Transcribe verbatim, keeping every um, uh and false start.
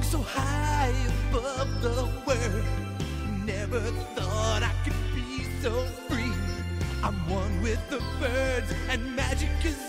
so high above the world. Never thought I could be so free. I'm one with the birds and magic is